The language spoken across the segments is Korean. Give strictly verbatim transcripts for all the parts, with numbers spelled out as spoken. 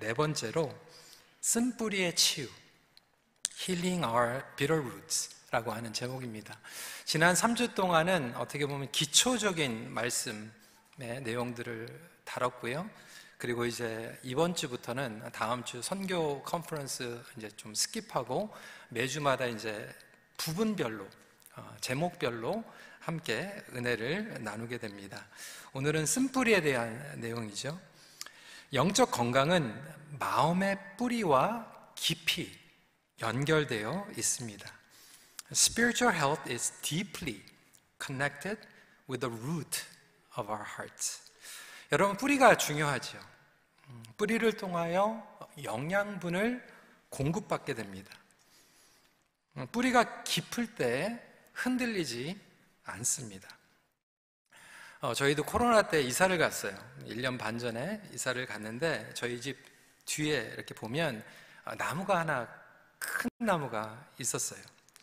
네 번째로 쓴뿌리의 치유, Healing Our Bitter Roots 라고 하는 제목입니다. 지난 삼 주 동안은 어떻게 보면 기초적인 말씀의 내용들을 다뤘고요. 그리고 이제 이번 주부터는 다음 주 선교 컨퍼런스 이제 좀 스킵하고 매주마다 이제 부분별로, 어, 제목별로 함께 은혜를 나누게 됩니다. 오늘은 쓴뿌리에 대한 내용이죠. 영적 건강은 마음의 뿌리와 깊이 연결되어 있습니다. Spiritual health is deeply connected with the root of our hearts. 여러분, 뿌리가 중요하죠. 뿌리를 통하여 영양분을 공급받게 됩니다. 뿌리가 깊을 때 흔들리지 않습니다. 어, 저희도 코로나 때 이사를 갔어요. 일 년 반 전에 이사를 갔는데 저희 집 뒤에 이렇게 보면 나무가 하나, 큰 나무가 있었어요.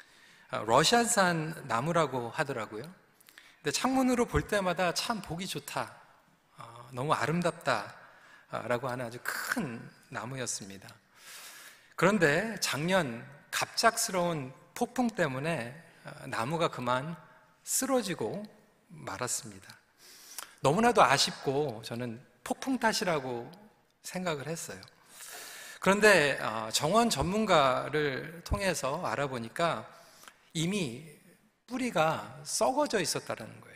러시아산 나무라고 하더라고요. 근데 창문으로 볼 때마다 참 보기 좋다, 어, 너무 아름답다 라고 하는 아주 큰 나무였습니다. 그런데 작년 갑작스러운 폭풍 때문에 나무가 그만 쓰러지고 말았습니다. 너무나도 아쉽고 저는 폭풍 탓이라고 생각을 했어요. 그런데 정원 전문가를 통해서 알아보니까 이미 뿌리가 썩어져 있었다는 거예요.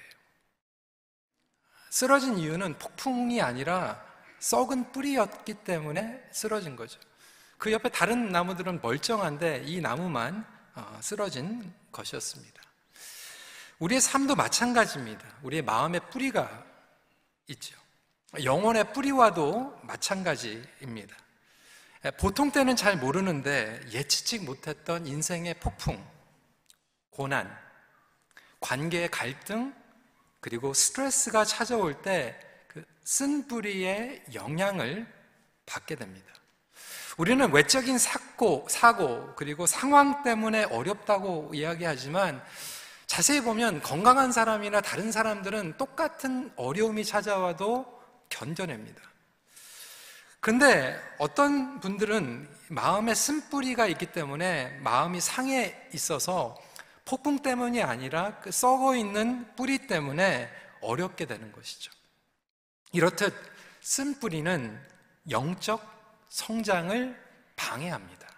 쓰러진 이유는 폭풍이 아니라 썩은 뿌리였기 때문에 쓰러진 거죠. 그 옆에 다른 나무들은 멀쩡한데 이 나무만 쓰러진 것이었습니다. 우리의 삶도 마찬가지입니다. 우리의 마음의 뿌리가 있죠. 영혼의 뿌리와도 마찬가지입니다. 보통 때는 잘 모르는데 예측치 못했던 인생의 폭풍, 고난, 관계의 갈등, 그리고 스트레스가 찾아올 때 그 쓴 뿌리의 영향을 받게 됩니다. 우리는 외적인 사고, 사고, 그리고 상황 때문에 어렵다고 이야기하지만 자세히 보면 건강한 사람이나 다른 사람들은 똑같은 어려움이 찾아와도 견뎌냅니다. 그런데 어떤 분들은 마음에 쓴뿌리가 있기 때문에 마음이 상해 있어서 폭풍 때문이 아니라 그 썩어 있는 뿌리 때문에 어렵게 되는 것이죠. 이렇듯 쓴뿌리는 영적 성장을 방해합니다.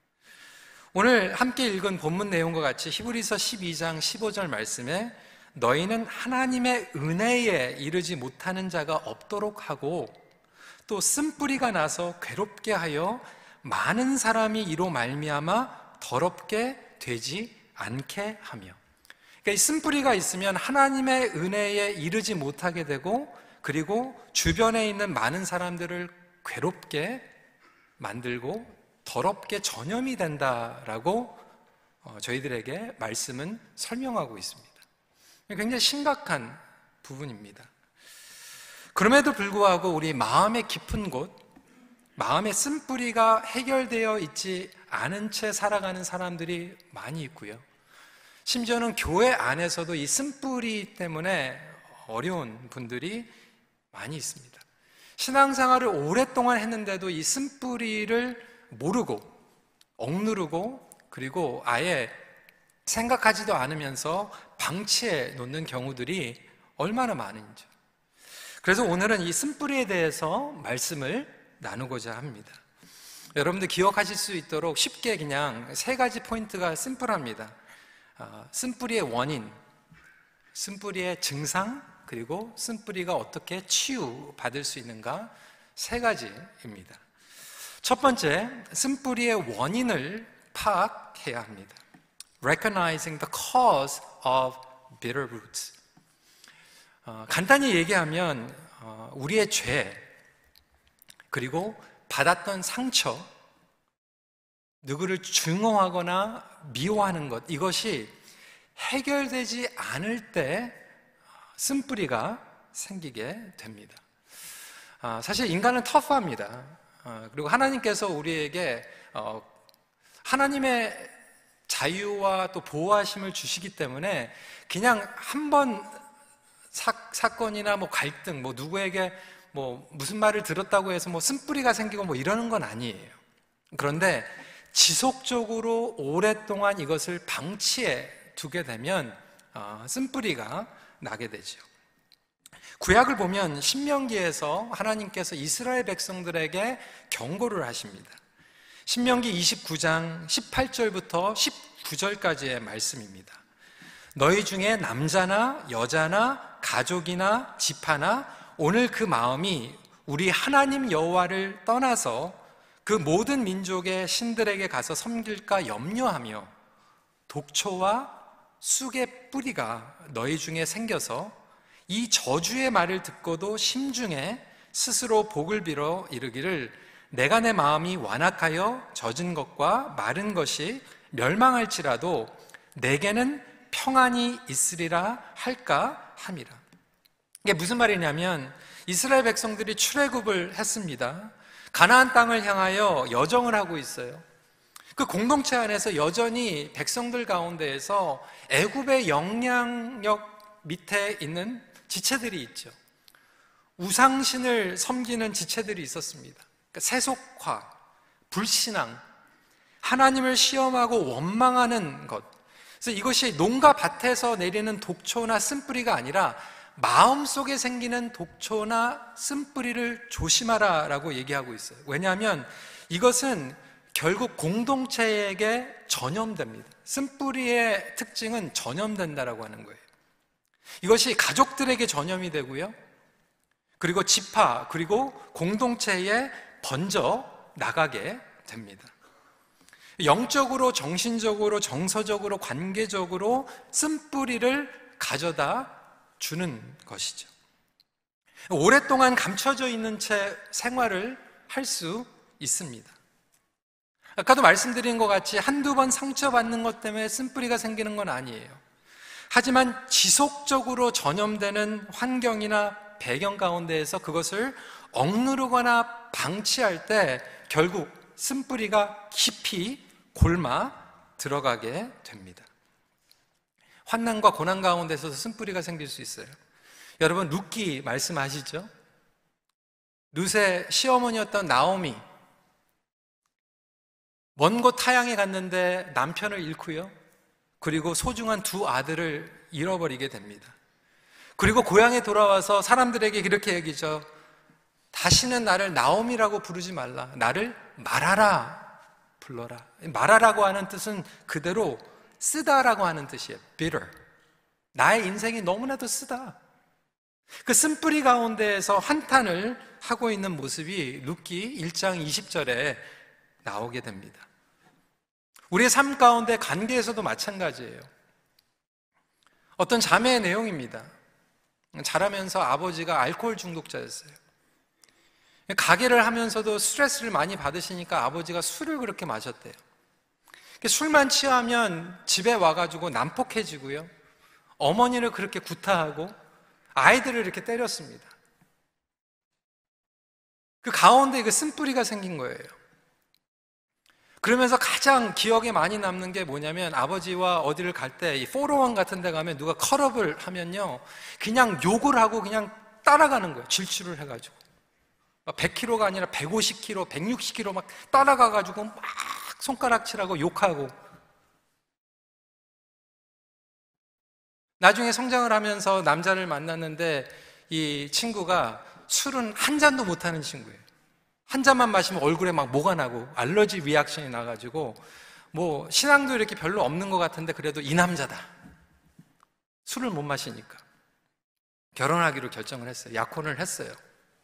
오늘 함께 읽은 본문 내용과 같이 히브리서 십이 장 십오 절 말씀에 너희는 하나님의 은혜에 이르지 못하는 자가 없도록 하고 또 쓴뿌리가 나서 괴롭게 하여 많은 사람이 이로 말미암아 더럽게 되지 않게 하며. 그러니까 이 쓴뿌리가 있으면 하나님의 은혜에 이르지 못하게 되고 그리고 주변에 있는 많은 사람들을 괴롭게 만들고 더럽게 전염이 된다라고 저희들에게 말씀은 설명하고 있습니다. 굉장히 심각한 부분입니다. 그럼에도 불구하고 우리 마음의 깊은 곳, 마음의 쓴뿌리가 해결되어 있지 않은 채 살아가는 사람들이 많이 있고요. 심지어는 교회 안에서도 이 쓴뿌리 때문에 어려운 분들이 많이 있습니다. 신앙생활을 오랫동안 했는데도 이 쓴뿌리를 모르고 억누르고 그리고 아예 생각하지도 않으면서 방치해 놓는 경우들이 얼마나 많은지. 그래서 오늘은 이 쓴뿌리에 대해서 말씀을 나누고자 합니다. 여러분들 기억하실 수 있도록 쉽게 그냥 세 가지 포인트가 심플합니다. 어, 쓴뿌리의 원인, 쓴뿌리의 증상, 그리고 쓴뿌리가 어떻게 치유받을 수 있는가, 세 가지입니다. 첫 번째, 쓴뿌리의 원인을 파악해야 합니다. Recognizing the cause of bitter roots. 어, 간단히 얘기하면 어, 우리의 죄, 그리고 받았던 상처, 누구를 증오하거나 미워하는 것, 이것이 해결되지 않을 때 쓴뿌리가 생기게 됩니다. 아, 사실 인간은 터프합니다. 아, 그리고 하나님께서 우리에게 어, 하나님의 자유와 또 보호하심을 주시기 때문에 그냥 한 번 사건이나 뭐 갈등, 뭐 누구에게 뭐 무슨 말을 들었다고 해서 뭐 쓴뿌리가 생기고 뭐 이러는 건 아니에요. 그런데 지속적으로 오랫동안 이것을 방치해 두게 되면 어, 쓴뿌리가 나게 되죠. 구약을 보면 신명기에서 하나님께서 이스라엘 백성들에게 경고를 하십니다. 신명기 이십구 장 십팔 절부터 십구 절까지의 말씀입니다. 너희 중에 남자나 여자나 가족이나 지파나 오늘 그 마음이 우리 하나님 여호와를 떠나서 그 모든 민족의 신들에게 가서 섬길까 염려하며 독초와 쑥의 뿌리가 너희 중에 생겨서 이 저주의 말을 듣고도 심중에 스스로 복을 빌어 이르기를 내가 내 마음이 완악하여 젖은 것과 마른 것이 멸망할지라도 내게는 평안이 있으리라 할까 함이라. 이게 무슨 말이냐면 이스라엘 백성들이 출애굽을 했습니다. 가나안 땅을 향하여 여정을 하고 있어요. 그 공동체 안에서 여전히 백성들 가운데에서 애굽의 영향력 밑에 있는 지체들이 있죠. 우상신을 섬기는 지체들이 있었습니다. 그러니까 세속화, 불신앙, 하나님을 시험하고 원망하는 것. 그래서 이것이 농가 밭에서 내리는 독초나 쓴뿌리가 아니라 마음속에 생기는 독초나 쓴뿌리를 조심하라라고 얘기하고 있어요. 왜냐하면 이것은 결국 공동체에게 전염됩니다. 쓴뿌리의 특징은 전염된다라고 하는 거예요. 이것이 가족들에게 전염이 되고요. 그리고 지파, 그리고 공동체에 번져 나가게 됩니다. 영적으로, 정신적으로, 정서적으로, 관계적으로 쓴뿌리를 가져다 주는 것이죠. 오랫동안 감춰져 있는 채 생활을 할 수 있습니다. 아까도 말씀드린 것 같이 한두 번 상처받는 것 때문에 쓴뿌리가 생기는 건 아니에요. 하지만 지속적으로 전염되는 환경이나 배경 가운데에서 그것을 억누르거나 방치할 때 결국 쓴뿌리가 깊이 골마 들어가게 됩니다. 환난과 고난 가운데서도 쓴뿌리가 생길 수 있어요. 여러분 룻기 말씀하시죠? 룻의 시어머니였던 나오미, 먼 곳 타향에 갔는데 남편을 잃고요, 그리고 소중한 두 아들을 잃어버리게 됩니다. 그리고 고향에 돌아와서 사람들에게 이렇게 얘기죠. 다시는 나를 나오미라고 부르지 말라. 나를 마라라 불러라. 마라라고 하는 뜻은 그대로 쓰다라고 하는 뜻이에요. bitter. 나의 인생이 너무나도 쓰다. 그 쓴뿌리 가운데에서 한탄을 하고 있는 모습이 룻기 일 장 이십 절에 나오게 됩니다. 우리의 삶 가운데 관계에서도 마찬가지예요. 어떤 자매의 내용입니다. 자라면서 아버지가 알코올 중독자였어요. 가게를 하면서도 스트레스를 많이 받으시니까 아버지가 술을 그렇게 마셨대요. 술만 취하면 집에 와가지고 난폭해지고요, 어머니를 그렇게 구타하고 아이들을 이렇게 때렸습니다. 그 가운데 그 쓴뿌리가 생긴 거예요. 그러면서 가장 기억에 많이 남는 게 뭐냐면 아버지와 어디를 갈 때 이 포로원 같은 데 가면 누가 컬업을 하면요 그냥 욕을 하고 그냥 따라가는 거예요. 질주를 해가지고 백 킬로그램가 아니라 백오십 킬로그램, 백육십 킬로그램 막 따라가가지고 막 손가락질하고 욕하고. 나중에 성장을 하면서 남자를 만났는데 이 친구가 술은 한 잔도 못하는 친구예요. 한 잔만 마시면 얼굴에 막 뭐가 나고 알러지 리액션이 나가지고 뭐 신앙도 이렇게 별로 없는 것 같은데 그래도 이 남자다. 술을 못 마시니까 결혼하기로 결정을 했어요. 약혼을 했어요.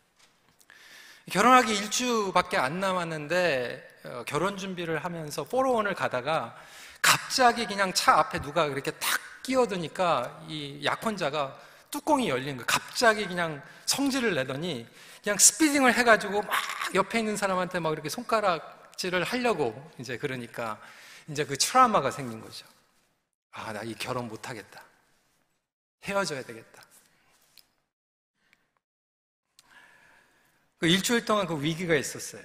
결혼하기 일주밖에 안 남았는데 결혼 준비를 하면서 포로원을 가다가 갑자기 그냥 차 앞에 누가 이렇게 탁 끼어드니까 이 약혼자가 뚜껑이 열린 거예요. 갑자기 그냥 성질을 내더니 그냥 스피딩을 해가지고 막 옆에 있는 사람한테 막 이렇게 손가락질을 하려고 이제 그러니까 이제 그 트라우마가 생긴 거죠. 아, 나 이 결혼 못 하겠다. 헤어져야 되겠다. 그 일주일 동안 그 위기가 있었어요.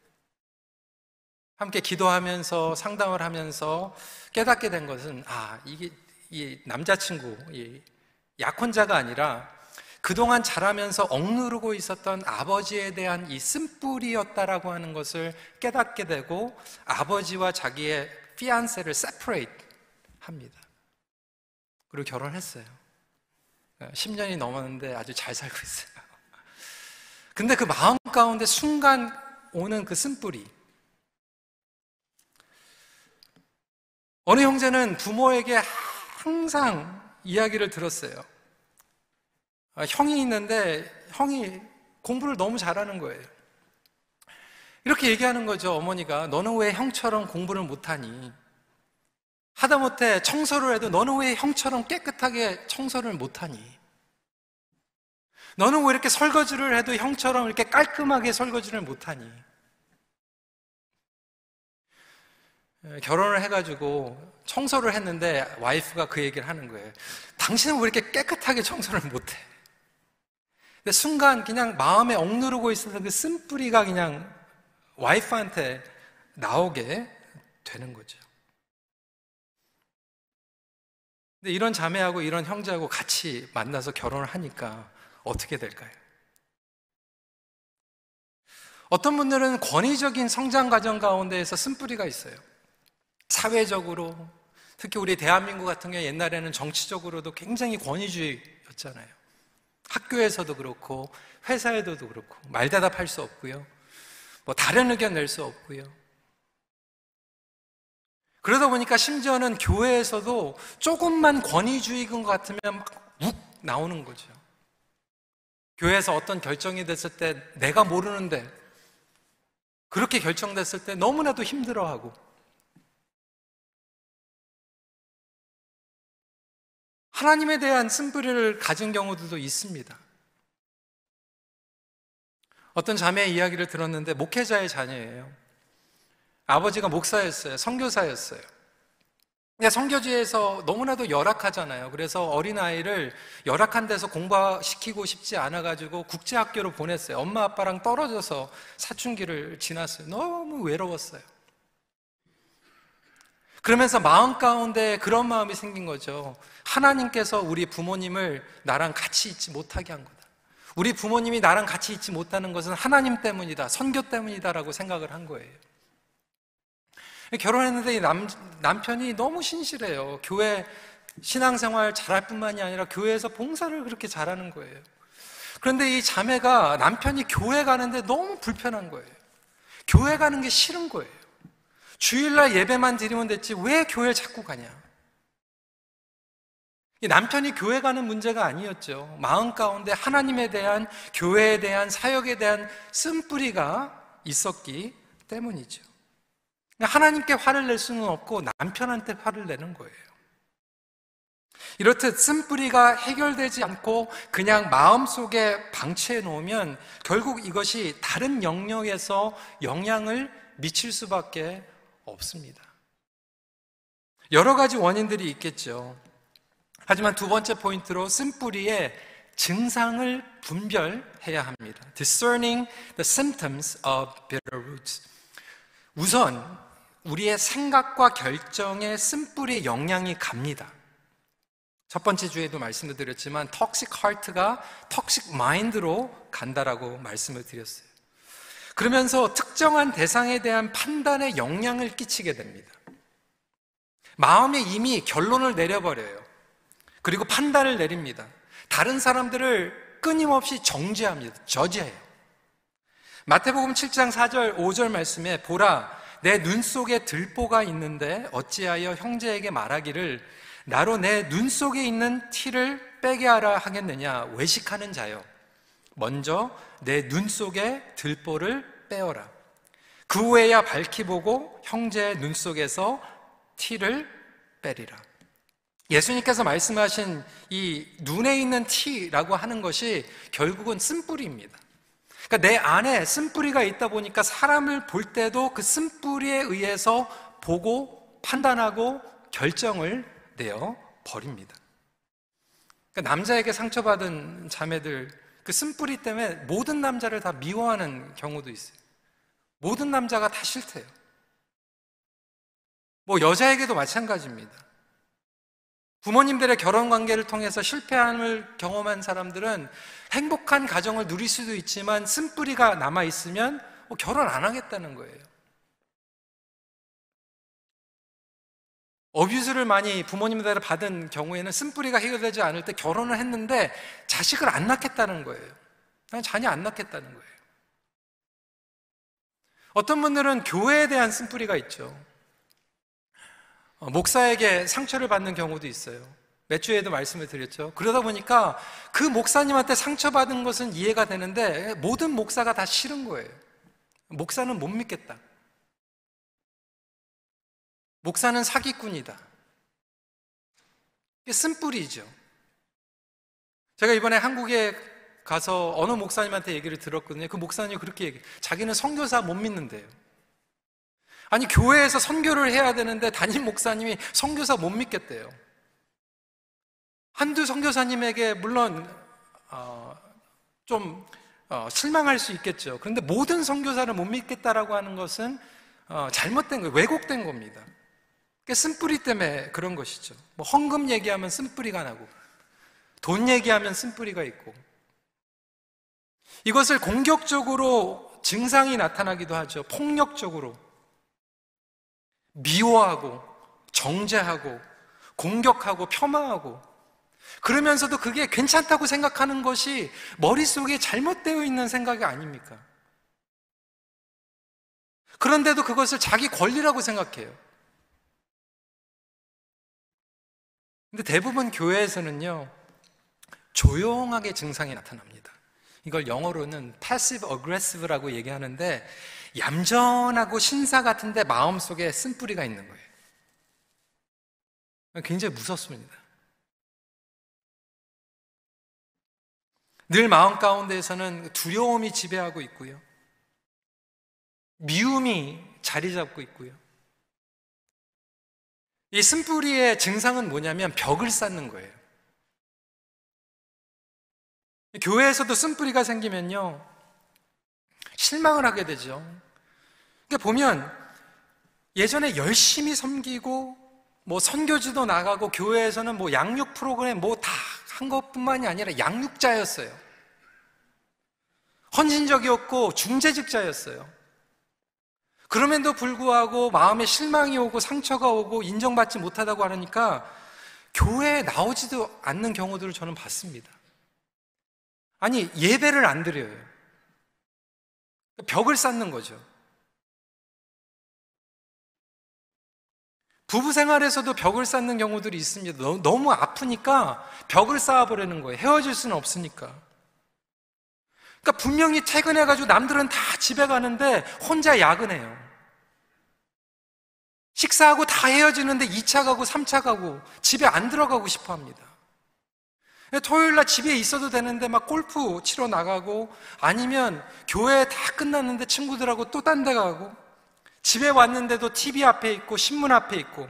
함께 기도하면서 상담을 하면서 깨닫게 된 것은 아, 이게 이 남자친구, 이 약혼자가 아니라 그동안 자라면서 억누르고 있었던 아버지에 대한 이 쓴뿌리였다라고 하는 것을 깨닫게 되고 아버지와 자기의 피안세를 세퍼레이트 합니다. 그리고 결혼했어요. 십 년이 넘었는데 아주 잘 살고 있어요. 근데 그 마음 가운데 순간 오는 그 쓴뿌리. 어느 형제는 부모에게 항상 이야기를 들었어요. 형이 있는데 형이 공부를 너무 잘하는 거예요. 이렇게 얘기하는 거죠. 어머니가 너는 왜 형처럼 공부를 못하니? 하다못해 청소를 해도 너는 왜 형처럼 깨끗하게 청소를 못하니? 너는 왜 이렇게 설거지를 해도 형처럼 이렇게 깔끔하게 설거지를 못하니? 결혼을 해가지고 청소를 했는데 와이프가 그 얘기를 하는 거예요. 당신은 왜 이렇게 깨끗하게 청소를 못해? 근데 순간 그냥 마음에 억누르고 있었던 그 쓴뿌리가 그냥 와이프한테 나오게 되는 거죠. 근데 이런 자매하고 이런 형제하고 같이 만나서 결혼을 하니까 어떻게 될까요? 어떤 분들은 권위적인 성장 과정 가운데에서 쓴뿌리가 있어요. 사회적으로, 특히 우리 대한민국 같은 경우 옛날에는 정치적으로도 굉장히 권위주의였잖아요. 학교에서도 그렇고 회사에도 그렇고 말 대답할 수 없고요. 뭐 다른 의견 낼 수 없고요. 그러다 보니까 심지어는 교회에서도 조금만 권위주의인 것 같으면 막 욱 나오는 거죠. 교회에서 어떤 결정이 됐을 때 내가 모르는데 그렇게 결정됐을 때 너무나도 힘들어하고 하나님에 대한 쓴뿌리를 가진 경우들도 있습니다. 어떤 자매의 이야기를 들었는데 목회자의 자녀예요. 아버지가 목사였어요. 선교사였어요. 근데 선교지에서 너무나도 열악하잖아요. 그래서 어린아이를 열악한 데서 공부시키고 싶지 않아가지고 국제학교로 보냈어요. 엄마 아빠랑 떨어져서 사춘기를 지났어요. 너무 외로웠어요. 그러면서 마음 가운데 그런 마음이 생긴 거죠. 하나님께서 우리 부모님을 나랑 같이 있지 못하게 한 거다. 우리 부모님이 나랑 같이 있지 못하는 것은 하나님 때문이다, 선교 때문이다라고 생각을 한 거예요. 결혼했는데 이 남, 남편이 너무 신실해요. 교회 신앙생활 잘할 뿐만이 아니라 교회에서 봉사를 그렇게 잘하는 거예요. 그런데 이 자매가 남편이 교회 가는데 너무 불편한 거예요. 교회 가는 게 싫은 거예요. 주일날 예배만 드리면 됐지 왜 교회를 자꾸 가냐. 이 남편이 교회 가는 문제가 아니었죠. 마음 가운데 하나님에 대한, 교회에 대한, 사역에 대한 쓴뿌리가 있었기 때문이죠. 하나님께 화를 낼 수는 없고 남편한테 화를 내는 거예요. 이렇듯 쓴뿌리가 해결되지 않고 그냥 마음속에 방치해 놓으면 결국 이것이 다른 영역에서 영향을 미칠 수밖에 없습니다. 여러 가지 원인들이 있겠죠. 하지만 두 번째 포인트로 쓴뿌리의 증상을 분별해야 합니다. Discerning the symptoms of bitter roots. 우선 우리의 생각과 결정에 쓴뿌리의 영향이 갑니다. 첫 번째 주에도 말씀을 드렸지만 toxic heart가 toxic mind로 간다라고 말씀을 드렸어요. 그러면서 특정한 대상에 대한 판단에 영향을 끼치게 됩니다. 마음에 이미 결론을 내려버려요. 그리고 판단을 내립니다. 다른 사람들을 끊임없이 정죄합니다. 저지해요. 마태복음 칠 장 사 절 오 절 말씀에 보라 내 눈 속에 들보가 있는데 어찌하여 형제에게 말하기를 나로 내 눈 속에 있는 티를 빼게 하라 하겠느냐. 외식하는 자여 먼저 내 눈 속에 들보를 빼어라. 그 후에야 밝히 보고 형제의 눈 속에서 티를 빼리라. 예수님께서 말씀하신 이 눈에 있는 티라고 하는 것이 결국은 쓴뿌리입니다. 그러니까 내 안에 쓴뿌리가 있다 보니까 사람을 볼 때도 그 쓴뿌리에 의해서 보고 판단하고 결정을 내어 버립니다. 그러니까 남자에게 상처받은 자매들 그 쓴뿌리 때문에 모든 남자를 다 미워하는 경우도 있어요. 모든 남자가 다 싫대요. 뭐 여자에게도 마찬가지입니다. 부모님들의 결혼 관계를 통해서 실패함을 경험한 사람들은 행복한 가정을 누릴 수도 있지만 쓴뿌리가 남아있으면 결혼 안 하겠다는 거예요. 어뷰즈를 많이 부모님들 받은 경우에는 쓴뿌리가 해결되지 않을 때 결혼을 했는데 자식을 안 낳겠다는 거예요. 난 자녀 안 낳겠다는 거예요. 어떤 분들은 교회에 대한 쓴뿌리가 있죠. 목사에게 상처를 받는 경우도 있어요. 몇 주에도 말씀을 드렸죠. 그러다 보니까 그 목사님한테 상처받은 것은 이해가 되는데 모든 목사가 다 싫은 거예요. 목사는 못 믿겠다. 목사는 사기꾼이다. 이게 쓴뿌리죠. 제가 이번에 한국에 가서 어느 목사님한테 얘기를 들었거든요. 그 목사님이 그렇게 얘기해요. 자기는 선교사 못 믿는데요. 아니, 교회에서 선교를 해야 되는데 담임 목사님이 선교사 못 믿겠대요. 한두 선교사님에게 물론 어, 좀 어, 실망할 수 있겠죠. 그런데 모든 선교사를 못 믿겠다라고 하는 것은 어, 잘못된 거예요. 왜곡된 겁니다. 그게 쓴뿌리 때문에 그런 것이죠. 뭐 헌금 얘기하면 쓴뿌리가 나고 돈 얘기하면 쓴뿌리가 있고, 이것을 공격적으로 증상이 나타나기도 하죠. 폭력적으로 미워하고 정죄하고 공격하고 폄하하고, 그러면서도 그게 괜찮다고 생각하는 것이 머릿속에 잘못되어 있는 생각이 아닙니까? 그런데도 그것을 자기 권리라고 생각해요. 근데 대부분 교회에서는요, 조용하게 증상이 나타납니다. 이걸 영어로는 passive aggressive라고 얘기하는데, 얌전하고 신사 같은데 마음속에 쓴뿌리가 있는 거예요. 굉장히 무섭습니다. 늘 마음 가운데에서는 두려움이 지배하고 있고요, 미움이 자리 잡고 있고요. 이 쓴뿌리의 증상은 뭐냐면 벽을 쌓는 거예요. 교회에서도 쓴뿌리가 생기면요, 실망을 하게 되죠. 그러니까 보면 예전에 열심히 섬기고 뭐 선교지도 나가고 교회에서는 뭐 양육 프로그램 뭐 다 한 것뿐만이 아니라 양육자였어요. 헌신적이었고 중재직자였어요. 그럼에도 불구하고 마음에 실망이 오고 상처가 오고 인정받지 못하다고 하니까 교회에 나오지도 않는 경우들을 저는 봤습니다. 아니, 예배를 안 드려요. 벽을 쌓는 거죠. 부부 생활에서도 벽을 쌓는 경우들이 있습니다. 너무 아프니까 벽을 쌓아버리는 거예요. 헤어질 수는 없으니까. 그러니까 분명히 퇴근해가지고 남들은 다 집에 가는데 혼자 야근해요. 식사하고 다 헤어지는데 이 차 가고 삼 차 가고 집에 안 들어가고 싶어 합니다. 토요일날 집에 있어도 되는데 막 골프 치러 나가고, 아니면 교회 다 끝났는데 친구들하고 또 딴 데 가고, 집에 왔는데도 티비 앞에 있고 신문 앞에 있고,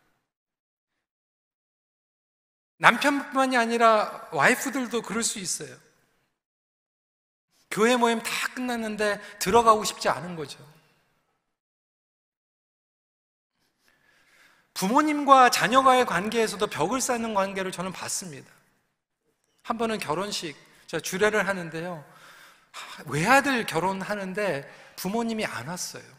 남편뿐만이 아니라 와이프들도 그럴 수 있어요. 교회 모임 다 끝났는데 들어가고 싶지 않은 거죠. 부모님과 자녀와의 관계에서도 벽을 쌓는 관계를 저는 봤습니다. 한 번은 결혼식, 제가 주례를 하는데요, 외아들 결혼하는데 부모님이 안 왔어요.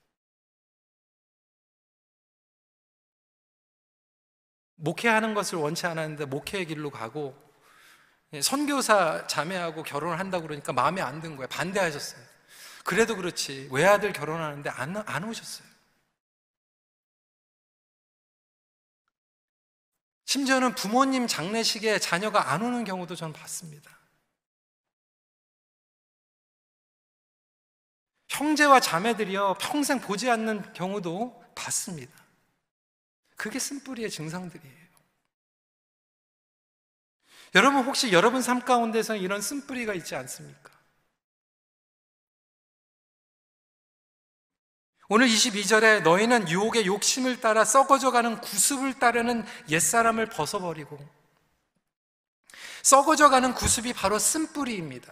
목회하는 것을 원치 않았는데 목회의 길로 가고, 선교사 자매하고 결혼을 한다고 그러니까 마음에 안 든 거예요. 반대하셨어요. 그래도 그렇지 외아들 결혼하는데 안, 안 오셨어요. 심지어는 부모님 장례식에 자녀가 안 오는 경우도 저는 봤습니다. 형제와 자매들이요, 평생 보지 않는 경우도 봤습니다. 그게 쓴뿌리의 증상들이에요. 여러분, 혹시 여러분 삶 가운데서 이런 쓴뿌리가 있지 않습니까? 오늘 이십이 절에 너희는 유혹의 욕심을 따라 썩어져가는 구습을 따르는 옛사람을 벗어버리고, 썩어져가는 구습이 바로 쓴뿌리입니다.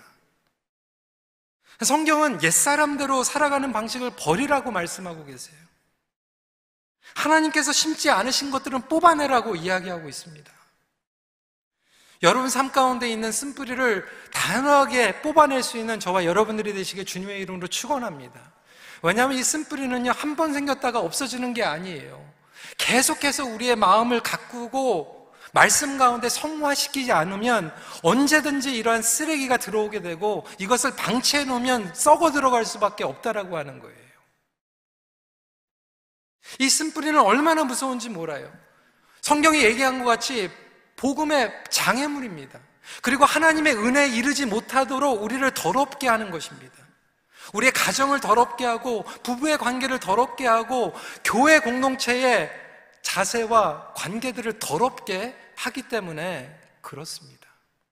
성경은 옛사람대로 살아가는 방식을 버리라고 말씀하고 계세요. 하나님께서 심지 않으신 것들은 뽑아내라고 이야기하고 있습니다. 여러분 삶 가운데 있는 쓴뿌리를 단호하게 뽑아낼 수 있는 저와 여러분들이 되시길 주님의 이름으로 축원합니다. 왜냐하면 이 쓴뿌리는요, 한 번 생겼다가 없어지는 게 아니에요. 계속해서 우리의 마음을 가꾸고 말씀 가운데 성화시키지 않으면 언제든지 이러한 쓰레기가 들어오게 되고 이것을 방치해 놓으면 썩어 들어갈 수밖에 없다라고 하는 거예요. 이 쓴뿌리는 얼마나 무서운지 몰라요. 성경이 얘기한 것 같이 복음의 장애물입니다. 그리고 하나님의 은혜에 이르지 못하도록 우리를 더럽게 하는 것입니다. 우리의 가정을 더럽게 하고 부부의 관계를 더럽게 하고 교회 공동체의 자세와 관계들을 더럽게 하기 때문에 그렇습니다.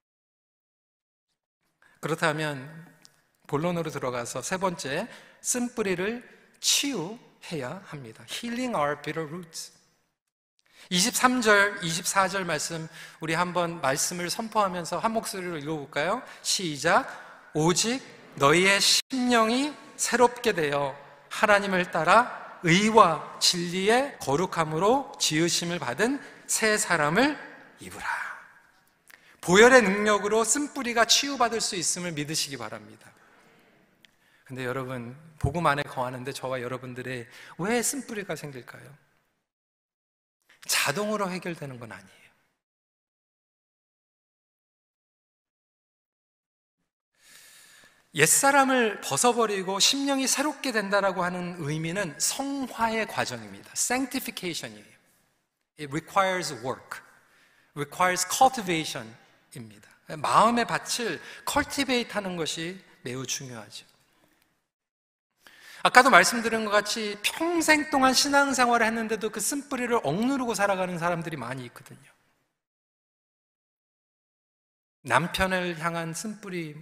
그렇다면 본론으로 들어가서 세 번째, 쓴뿌리를 치유해야 합니다. Healing our bitter roots. 이십삼 절, 이십사 절 말씀 우리 한번 말씀을 선포하면서 한 목소리로 읽어볼까요? 시작. 오직 너희의 심령이 새롭게 되어 하나님을 따라 의와 진리의 거룩함으로 지으심을 받은 새 사람을 입으라. 보혈의 능력으로 쓴뿌리가 치유받을 수 있음을 믿으시기 바랍니다. 근데 여러분, 복음 안에 거하는데 저와 여러분들의 왜 쓴뿌리가 생길까요? 자동으로 해결되는 건 아니에요. 옛사람을 벗어버리고 심령이 새롭게 된다라고 하는 의미는 성화의 과정입니다. Sanctification이에요. It requires work, requires cultivation입니다. 마음의 밭을 cultivate 하는 것이 매우 중요하죠. 아까도 말씀드린 것 같이 평생 동안 신앙생활을 했는데도 그 쓴뿌리를 억누르고 살아가는 사람들이 많이 있거든요. 남편을 향한 쓴뿌리,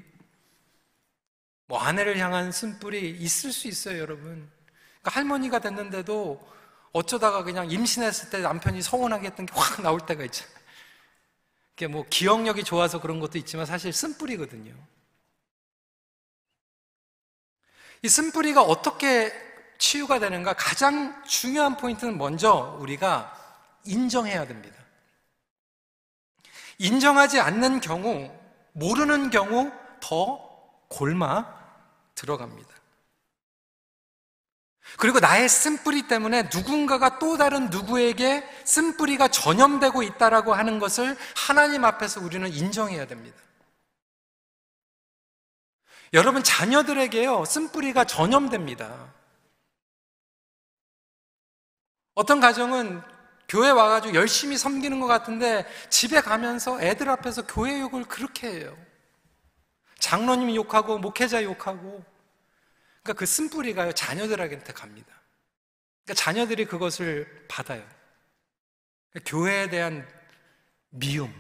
뭐 아내를 향한 쓴뿌리 있을 수 있어요, 여러분. 그러니까 할머니가 됐는데도 어쩌다가 그냥 임신했을 때 남편이 서운하게 했던 게 확 나올 때가 있잖아요. 그게 뭐 기억력이 좋아서 그런 것도 있지만 사실 쓴뿌리거든요. 이 쓴뿌리가 어떻게 치유가 되는가? 가장 중요한 포인트는 먼저 우리가 인정해야 됩니다. 인정하지 않는 경우, 모르는 경우 더 골마 들어갑니다. 그리고 나의 쓴뿌리 때문에 누군가가 또 다른 누구에게 쓴뿌리가 전염되고 있다라고 하는 것을 하나님 앞에서 우리는 인정해야 됩니다. 여러분, 자녀들에게요, 쓴뿌리가 전염됩니다. 어떤 가정은 교회 와가지고 열심히 섬기는 것 같은데 집에 가면서 애들 앞에서 교회 욕을 그렇게 해요. 장로님 욕하고 목회자 욕하고. 그러니까 그 쓴뿌리가요, 자녀들한테 갑니다. 그러니까 자녀들이 그것을 받아요. 그러니까 교회에 대한 미움,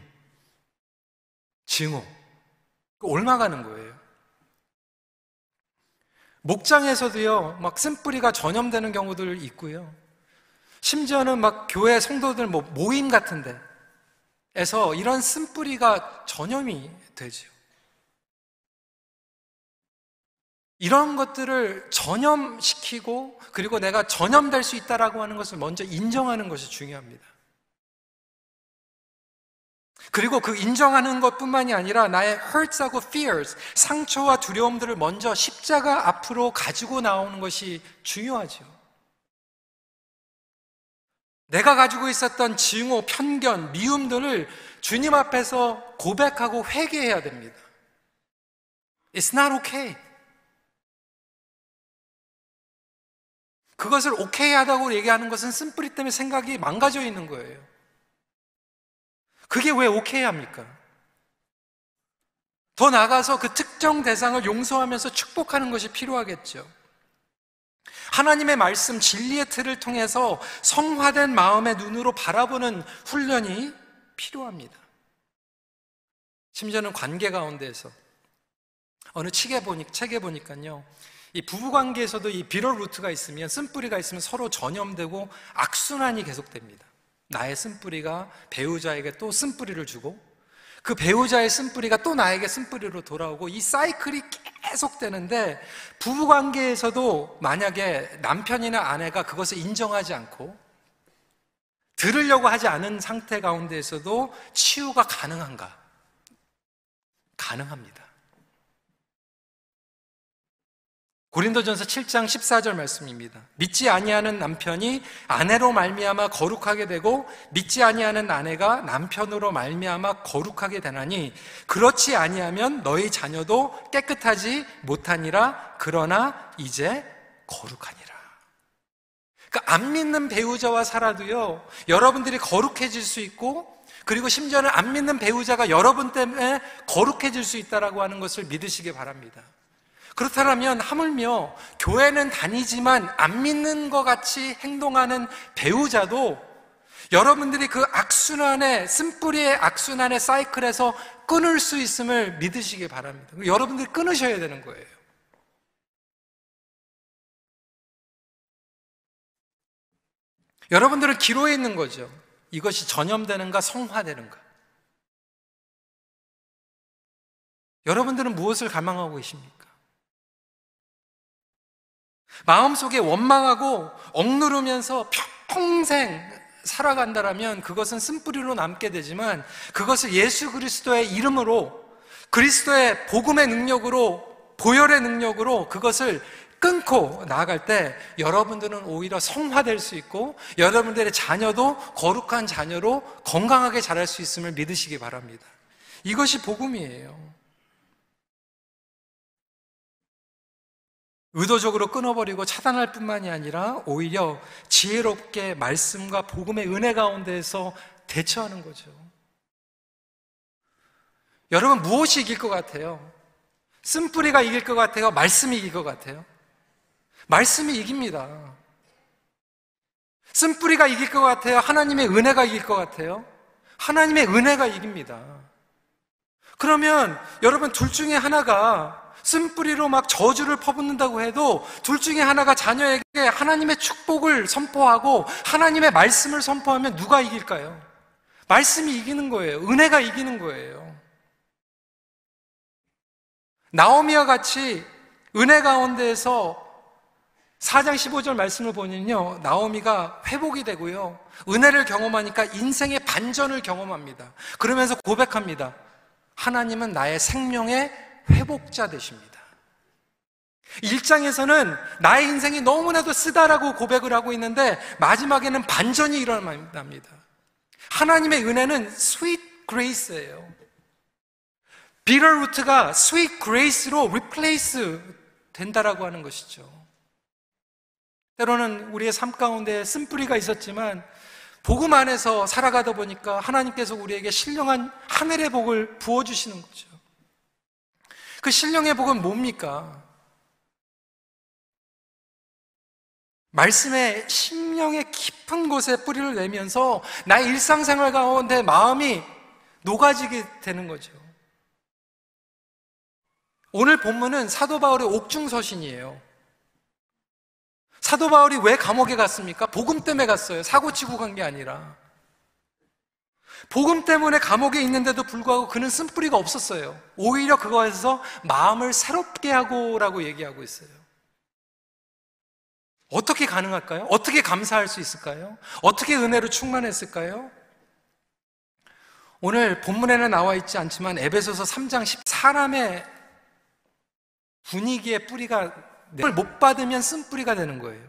증오, 옮아가는 거예요. 목장에서도요, 막 쓴뿌리가 전염되는 경우들 있고요. 심지어는 막 교회 성도들 뭐 모임 같은 데에서 이런 쓴뿌리가 전염이 되죠. 이런 것들을 전염시키고 그리고 내가 전염될 수 있다라고 하는 것을 먼저 인정하는 것이 중요합니다. 그리고 그 인정하는 것뿐만이 아니라 나의 hurts하고 fears, 상처와 두려움들을 먼저 십자가 앞으로 가지고 나오는 것이 중요하죠. 내가 가지고 있었던 증오, 편견, 미움들을 주님 앞에서 고백하고 회개해야 됩니다. It's not okay. 그것을 오케이 하다고 얘기하는 것은 쓴뿌리 때문에 생각이 망가져 있는 거예요. 그게 왜 오케이 합니까? 더 나아가서 그 특정 대상을 용서하면서 축복하는 것이 필요하겠죠. 하나님의 말씀, 진리의 틀을 통해서 성화된 마음의 눈으로 바라보는 훈련이 필요합니다. 심지어는 관계 가운데에서 어느 책에 보니, 책에 보니까요, 이 부부관계에서도 이 비럴 루트가 있으면, 쓴뿌리가 있으면 서로 전염되고 악순환이 계속됩니다. 나의 쓴뿌리가 배우자에게 또 쓴뿌리를 주고 그 배우자의 쓴뿌리가 또 나에게 쓴뿌리로 돌아오고 이 사이클이 계속되는데, 부부관계에서도 만약에 남편이나 아내가 그것을 인정하지 않고 들으려고 하지 않은 상태 가운데에서도 치유가 가능한가? 가능합니다. 고린도전서 칠 장 십사 절 말씀입니다. 믿지 아니하는 남편이 아내로 말미암아 거룩하게 되고 믿지 아니하는 아내가 남편으로 말미암아 거룩하게 되나니 그렇지 아니하면 너희 자녀도 깨끗하지 못하니라. 그러나 이제 거룩하니라. 그러니까 안 믿는 배우자와 살아도요, 여러분들이 거룩해질 수 있고, 그리고 심지어는 안 믿는 배우자가 여러분 때문에 거룩해질 수 있다라고 하는 것을 믿으시기 바랍니다. 그렇다면 하물며 교회는 다니지만 안 믿는 것 같이 행동하는 배우자도 여러분들이 그 악순환의, 쓴뿌리의 악순환의 사이클에서 끊을 수 있음을 믿으시기 바랍니다. 여러분들이 끊으셔야 되는 거예요. 여러분들은 기로에 있는 거죠. 이것이 전염되는가 성화되는가. 여러분들은 무엇을 갈망하고 계십니까? 마음속에 원망하고 억누르면서 평생 살아간다라면 그것은 쓴뿌리로 남게 되지만, 그것을 예수 그리스도의 이름으로, 그리스도의 복음의 능력으로, 보혈의 능력으로 그것을 끊고 나아갈 때 여러분들은 오히려 성화될 수 있고 여러분들의 자녀도 거룩한 자녀로 건강하게 자랄 수 있음을 믿으시기 바랍니다. 이것이 복음이에요. 의도적으로 끊어버리고 차단할 뿐만이 아니라 오히려 지혜롭게 말씀과 복음의 은혜 가운데에서 대처하는 거죠. 여러분, 무엇이 이길 것 같아요? 쓴뿌리가 이길 것 같아요? 말씀이 이길 것 같아요? 말씀이 이깁니다. 쓴뿌리가 이길 것 같아요? 하나님의 은혜가 이길 것 같아요? 하나님의 은혜가 이깁니다. 그러면 여러분, 둘 중에 하나가 쓴뿌리로 막 저주를 퍼붓는다고 해도 둘 중에 하나가 자녀에게 하나님의 축복을 선포하고 하나님의 말씀을 선포하면 누가 이길까요? 말씀이 이기는 거예요. 은혜가 이기는 거예요. 나오미와 같이 은혜 가운데에서 사 장 십오 절 말씀을 보면요, 나오미가 회복이 되고요, 은혜를 경험하니까 인생의 반전을 경험합니다. 그러면서 고백합니다. 하나님은 나의 생명의 회복자 되십니다. 일 장에서는 나의 인생이 너무나도 쓰다라고 고백을 하고 있는데 마지막에는 반전이 일어납니다. 하나님의 은혜는 sweet grace예요. bitter root가 sweet grace로 replace 된다라고 하는 것이죠. 때로는 우리의 삶 가운데 쓴뿌리가 있었지만 복음 안에서 살아가다 보니까 하나님께서 우리에게 신령한 하늘의 복을 부어주시는 거죠. 그 신령의 복은 뭡니까? 말씀의 심령의 깊은 곳에 뿌리를 내면서 나의 일상생활 가운데 마음이 녹아지게 되는 거죠. 오늘 본문은 사도 바울의 옥중서신이에요. 사도 바울이 왜 감옥에 갔습니까? 복음 때문에 갔어요. 사고치고 간 게 아니라. 복음 때문에 감옥에 있는데도 불구하고 그는 쓴뿌리가 없었어요. 오히려 그거에서 마음을 새롭게 하고라고 얘기하고 있어요. 어떻게 가능할까요? 어떻게 감사할 수 있을까요? 어떻게 은혜로 충만했을까요? 오늘 본문에는 나와 있지 않지만 에베소서 삼 장 십 사람의 분위기의 뿌리가 못 받으면 쓴뿌리가 되는 거예요.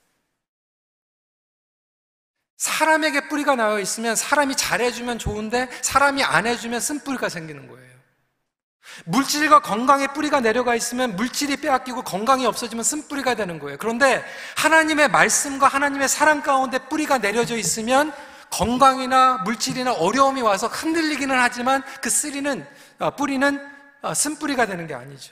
사람에게 뿌리가 나와 있으면 사람이 잘해주면 좋은데 사람이 안 해주면 쓴뿌리가 생기는 거예요. 물질과 건강에 뿌리가 내려가 있으면 물질이 빼앗기고 건강이 없어지면 쓴뿌리가 되는 거예요. 그런데 하나님의 말씀과 하나님의 사랑 가운데 뿌리가 내려져 있으면 건강이나 물질이나 어려움이 와서 흔들리기는 하지만 그 쓰리는, 뿌리는 쓴뿌리가 되는 게 아니죠.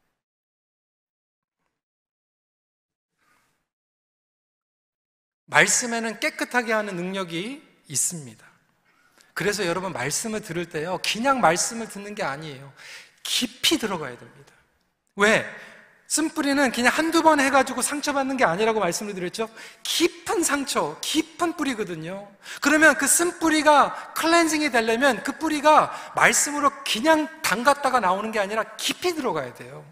말씀에는 깨끗하게 하는 능력이 있습니다. 그래서 여러분, 말씀을 들을 때요, 그냥 말씀을 듣는 게 아니에요. 깊이 들어가야 됩니다. 왜? 쓴뿌리는 그냥 한두 번 해가지고 상처받는 게 아니라고 말씀을 드렸죠. 깊은 상처, 깊은 뿌리거든요. 그러면 그 쓴뿌리가 클렌징이 되려면 그 뿌리가 말씀으로 그냥 담갔다가 나오는 게 아니라 깊이 들어가야 돼요.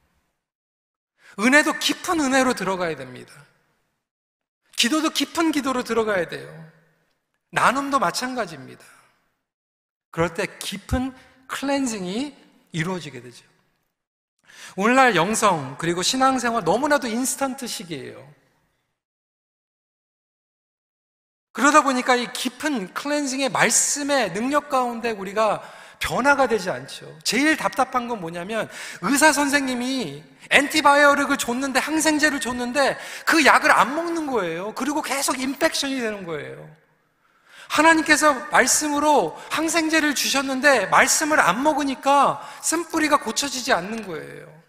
은혜도 깊은 은혜로 들어가야 됩니다. 기도도 깊은 기도로 들어가야 돼요. 나눔도 마찬가지입니다. 그럴 때 깊은 클렌징이 이루어지게 되죠. 오늘날 영성 그리고 신앙생활 너무나도 인스턴트식이에요. 그러다 보니까 이 깊은 클렌징의 말씀의 능력 가운데 우리가 변화가 되지 않죠. 제일 답답한 건 뭐냐면 의사 선생님이 엔티바이오틱을 줬는데, 항생제를 줬는데 그 약을 안 먹는 거예요. 그리고 계속 인펙션이 되는 거예요. 하나님께서 말씀으로 항생제를 주셨는데 말씀을 안 먹으니까 쓴뿌리가 고쳐지지 않는 거예요.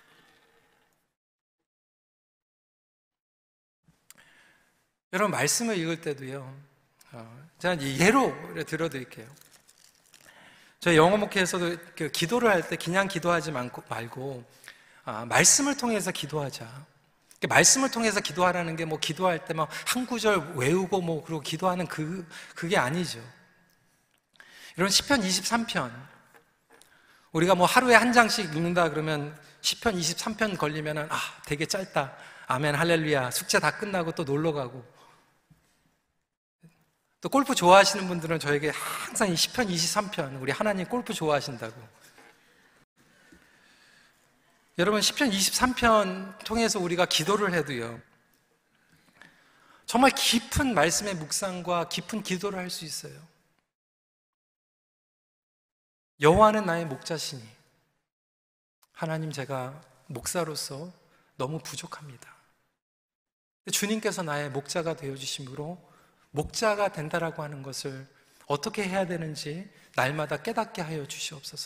여러분, 말씀을 읽을 때도요, 어, 제가 예로 들어드릴게요. 저희 영어 목회에서도 그 기도를 할 때 그냥 기도하지 말고 아, 말씀을 통해서 기도하자. 말씀을 통해서 기도하라는 게 뭐 기도할 때 막 한 구절 외우고 뭐 그러고 기도하는 그 그게 아니죠. 이런 시편 이십삼 편, 우리가 뭐 하루에 한 장씩 읽는다 그러면 시편 이십삼 편 걸리면은 아, 되게 짧다. 아멘, 할렐루야. 숙제 다 끝나고 또 놀러 가고. 또 골프 좋아하시는 분들은 저에게 항상 이 시편 이십삼 편, 우리 하나님 골프 좋아하신다고. 여러분, 시편 이십삼 편 통해서 우리가 기도를 해도요, 정말 깊은 말씀의 묵상과 깊은 기도를 할 수 있어요. 여호와는 나의 목자시니 하나님, 제가 목사로서 너무 부족합니다. 주님께서 나의 목자가 되어주심으로 목자가 된다라고 하는 것을 어떻게 해야 되는지 날마다 깨닫게 하여 주시옵소서.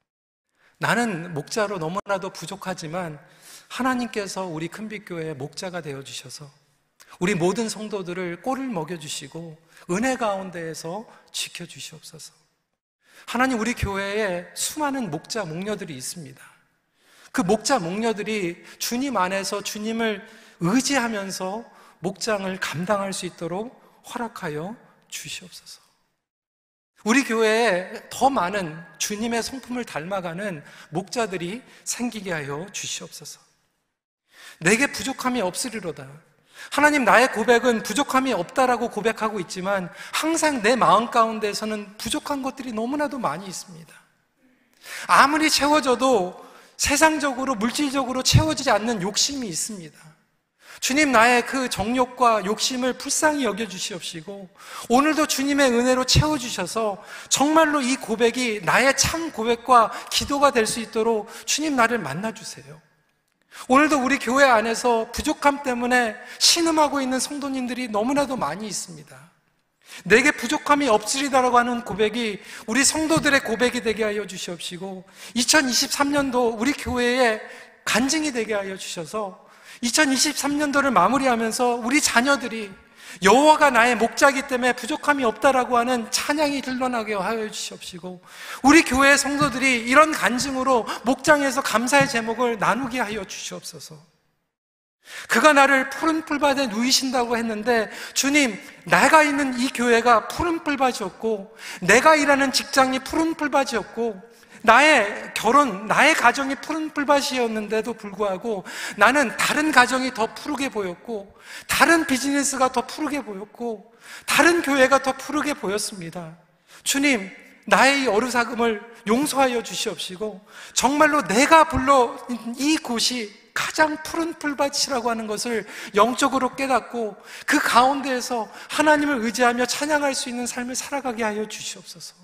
나는 목자로 너무나도 부족하지만 하나님께서 우리 큰빛교회의 목자가 되어주셔서 우리 모든 성도들을 꼴을 먹여주시고 은혜 가운데에서 지켜주시옵소서. 하나님, 우리 교회에 수많은 목자, 목녀들이 있습니다. 그 목자, 목녀들이 주님 안에서 주님을 의지하면서 목장을 감당할 수 있도록 허락하여 주시옵소서. 우리 교회에 더 많은 주님의 성품을 닮아가는 목자들이 생기게 하여 주시옵소서. 내게 부족함이 없으리로다. 하나님, 나의 고백은 부족함이 없다라고 고백하고 있지만 항상 내 마음 가운데에서는 부족한 것들이 너무나도 많이 있습니다. 아무리 채워져도 세상적으로, 물질적으로 채워지지 않는 욕심이 있습니다. 주님, 나의 그 정욕과 욕심을 불쌍히 여겨주시옵시고 오늘도 주님의 은혜로 채워주셔서 정말로 이 고백이 나의 참 고백과 기도가 될 수 있도록 주님, 나를 만나주세요. 오늘도 우리 교회 안에서 부족함 때문에 신음하고 있는 성도님들이 너무나도 많이 있습니다. 내게 부족함이 없으리다라고 하는 고백이 우리 성도들의 고백이 되게 하여 주시옵시고 이천이십삼 년도 우리 교회의 간증이 되게 하여 주셔서 이천이십삼 년도를 마무리하면서 우리 자녀들이 여호와가 나의 목자이기 때문에 부족함이 없다라고 하는 찬양이 흘러나게 하여 주시옵시고 우리 교회의 성도들이 이런 간증으로 목장에서 감사의 제목을 나누게 하여 주시옵소서. 그가 나를 푸른 풀밭에 누이신다고 했는데 주님, 내가 있는 이 교회가 푸른 풀밭이었고 내가 일하는 직장이 푸른 풀밭이었고 나의 결혼, 나의 가정이 푸른 풀밭이었는데도 불구하고 나는 다른 가정이 더 푸르게 보였고 다른 비즈니스가 더 푸르게 보였고 다른 교회가 더 푸르게 보였습니다. 주님, 나의 이 어리석음을 용서하여 주시옵시고 정말로 내가 불러 이 곳이 가장 푸른 풀밭이라고 하는 것을 영적으로 깨닫고 그 가운데에서 하나님을 의지하며 찬양할 수 있는 삶을 살아가게 하여 주시옵소서.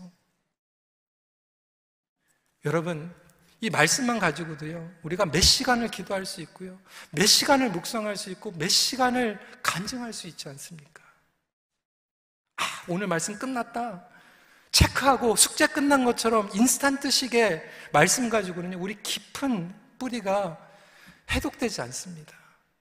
여러분, 이 말씀만 가지고도요 우리가 몇 시간을 기도할 수 있고요 몇 시간을 묵상할 수 있고 몇 시간을 간증할 수 있지 않습니까? 아, 오늘 말씀 끝났다 체크하고 숙제 끝난 것처럼 인스턴트식의 말씀 가지고는요 우리 깊은 뿌리가 해독되지 않습니다.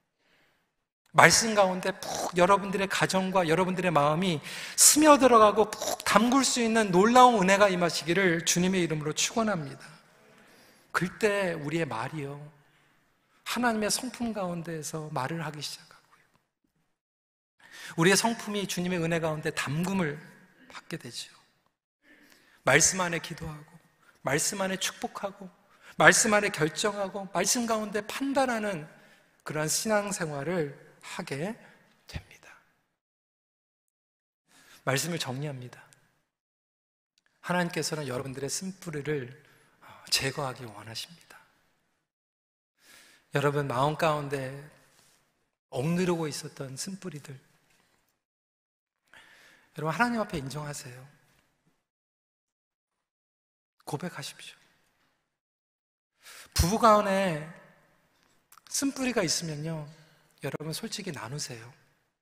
말씀 가운데 푹 여러분들의 가정과 여러분들의 마음이 스며들어가고 푹 담글 수 있는 놀라운 은혜가 임하시기를 주님의 이름으로 축원합니다. 그때 우리의 말이요 하나님의 성품 가운데에서 말을 하기 시작하고요 우리의 성품이 주님의 은혜 가운데 담금을 받게 되죠. 말씀 안에 기도하고 말씀 안에 축복하고 말씀 안에 결정하고 말씀 가운데 판단하는 그러한 신앙생활을 하게 됩니다. 말씀을 정리합니다. 하나님께서는 여러분들의 쓴뿌리를 제거하기 원하십니다. 여러분 마음 가운데 억누르고 있었던 쓴뿌리들, 여러분 하나님 앞에 인정하세요. 고백하십시오. 부부간에 쓴뿌리가 있으면요, 여러분 솔직히 나누세요.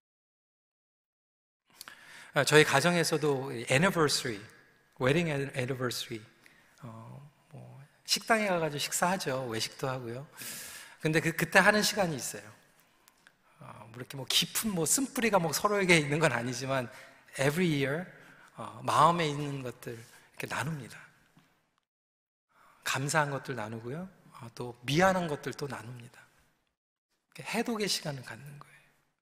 저희 가정에서도 애니버서리, 웨딩 애니버서리, 어, 뭐 식당에 가가지고 식사하죠. 외식도 하고요. 근데 그, 그때 하는 시간이 있어요. 어, 뭐 이렇게 뭐 깊은 뭐 쓴뿌리가 뭐 서로에게 있는 건 아니지만 every year 어, 마음에 있는 것들 이렇게 나눕니다. 감사한 것들 나누고요, 어, 또 미안한 것들도 나눕니다. 해독의 시간을 갖는 거예요.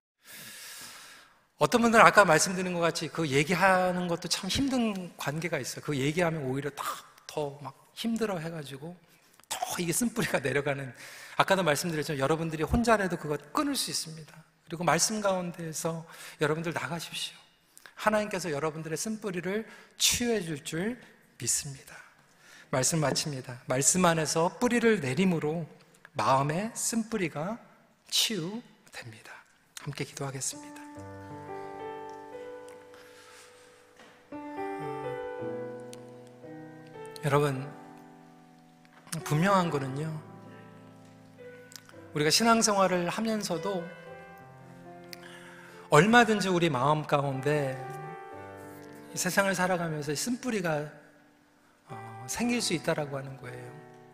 어떤 분들은 아까 말씀드린 것 같이 그 얘기하는 것도 참 힘든 관계가 있어요. 그 얘기하면 오히려 더 막 힘들어 해가지고 더 이게 쓴뿌리가 내려가는, 아까도 말씀드렸지만 여러분들이 혼자라도 그거 끊을 수 있습니다. 그리고 말씀 가운데에서 여러분들 나가십시오. 하나님께서 여러분들의 쓴뿌리를 치유해 줄 줄 믿습니다. 말씀 마칩니다. 말씀 안에서 뿌리를 내림으로 마음의 쓴뿌리가 치유됩니다. 함께 기도하겠습니다. 여러분, 분명한 거는요, 우리가 신앙생활을 하면서도 얼마든지 우리 마음 가운데 이 세상을 살아가면서 쓴뿌리가 어, 생길 수 있다라고 하는 거예요.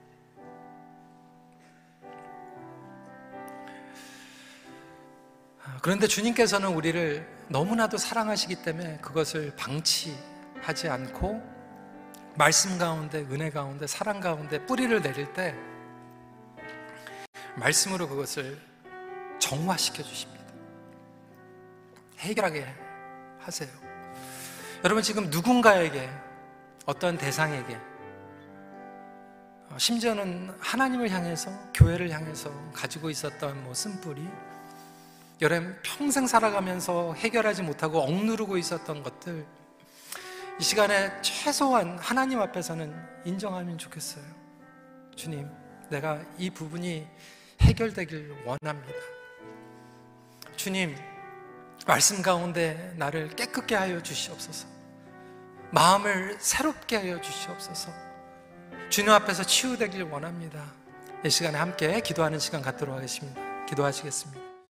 그런데 주님께서는 우리를 너무나도 사랑하시기 때문에 그것을 방치하지 않고 말씀 가운데, 은혜 가운데, 사랑 가운데 뿌리를 내릴 때 말씀으로 그것을 정화시켜 주십니다. 해결하게 하세요. 여러분 지금 누군가에게, 어떤 대상에게, 심지어는 하나님을 향해서, 교회를 향해서 가지고 있었던 뭐 쓴뿌리, 여러분 평생 살아가면서 해결하지 못하고 억누르고 있었던 것들, 이 시간에 최소한 하나님 앞에서는 인정하면 좋겠어요. 주님, 내가 이 부분이 해결되길 원합니다. 주님, 말씀 가운데 나를 깨끗게 하여 주시옵소서. 마음을 새롭게 하여 주시옵소서. 주님 앞에서 치유되길 원합니다. 이 시간에 함께 기도하는 시간 갖도록 하겠습니다. 기도하시겠습니다.